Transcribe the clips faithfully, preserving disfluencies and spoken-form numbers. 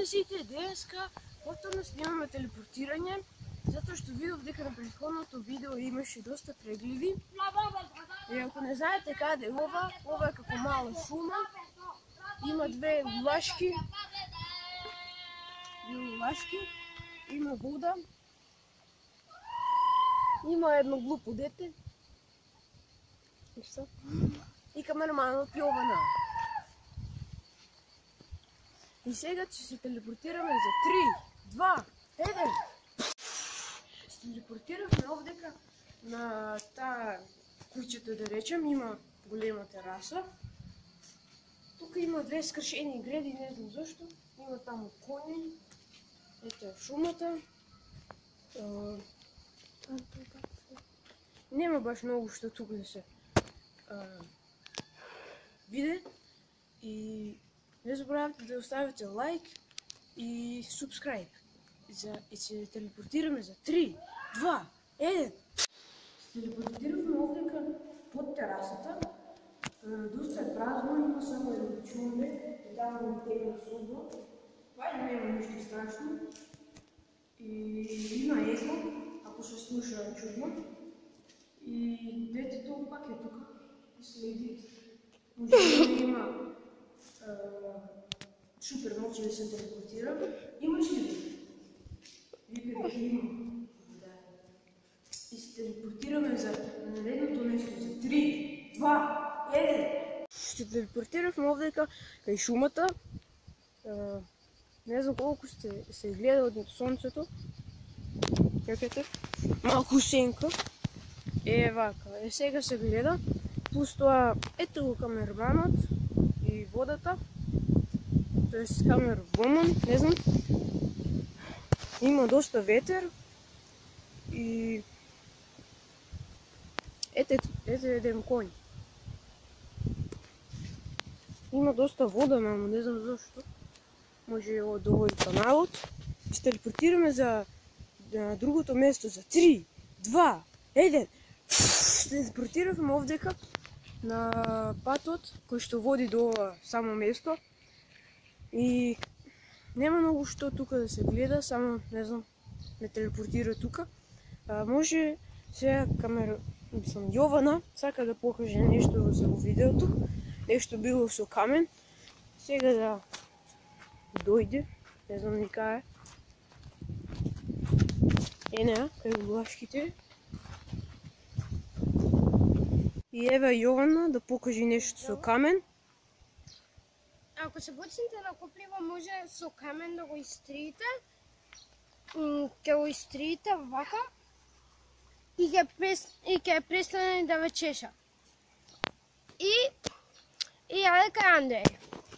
сите, денеска повторно снимаме телепортирање, затоа што видов дека на претходното видео имаше доста трегливи. И ако не знаете каде е ова, ова е како мала шума, има две лулашки, две лулашки, има вода, има едно глупо дете, и камераманот Јована. И сега ќе се телепортираме за три, два, еден. Се телепортиравме овдека на таа куќето, да речем, има голема тераса. Тука има две скршени греди, не знам зашто. Има таму коњи. Ето е шумата. Нема баш многу што тука да се виде. И не забравяйте да оставите лайк и субскрайб. И се телепортираме за три, два, еден. Се телепортираме овдека под терасата. Доста е празно, има само едно човек. И там не тегна судно. Това няма нищо страшно. И има ехо, ако се слуша чудно. И детето пак е тук и следи. Може да има супер мочи да се телепортира. Имаш ли? Вика дека има. И се телепортираме за наредното нещо за три, два, еден. Ще телепортираме овдека кај шумата. Не знам колко сте се гледа од сонцето. Чекайте. Малку сенка. Е вака. Е сега се гледа. Плюс тоа, ето го камераманот и водата. Тоест камеровоман, не знам. Има доста ветер. И ето, ето еден конј. Има доста вода, мамо, не знам зашто. Може од овој каналот. Ще телепортираме за другото место за три, два, еден. Ще телепортираме овдека на патот кој што води до ова само место. И нема многу што тука да се гледа, само, не знам, ме телепортира тука. А, може сега камера, мислам, Јована сака да покаже нешто за видеото, нешто било со камен. Сега да дојде, не знам ни кај е. Е, неа, кај улашките. И еве Јована да покаже нешто со камен. Ако се почнете да коплива, може со камен да го истриите. Ке го истриите вака. И ќе престане да ве чеша. И и јаде кај Андреј.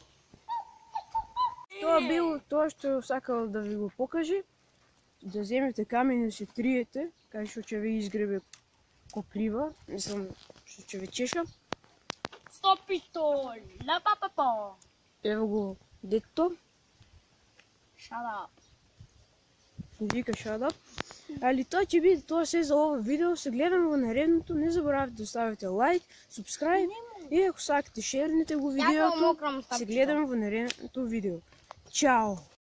Тоа било тоа што сакал да ви го покаже. Да земете камен и да се триете, кај што ќе ви изгребе коплива, мислам што ќе ве чеша. Стопито, лапапапо. Ево го детто. Shut up. Вика shut up. Али тоа ќе биде тоа се за ова видео. Се гледаме во наредното. Не заборавате да ставите лайк, субскрайб и ако сакате шернете го видеото. Се гледаме во наредното видео. Чао!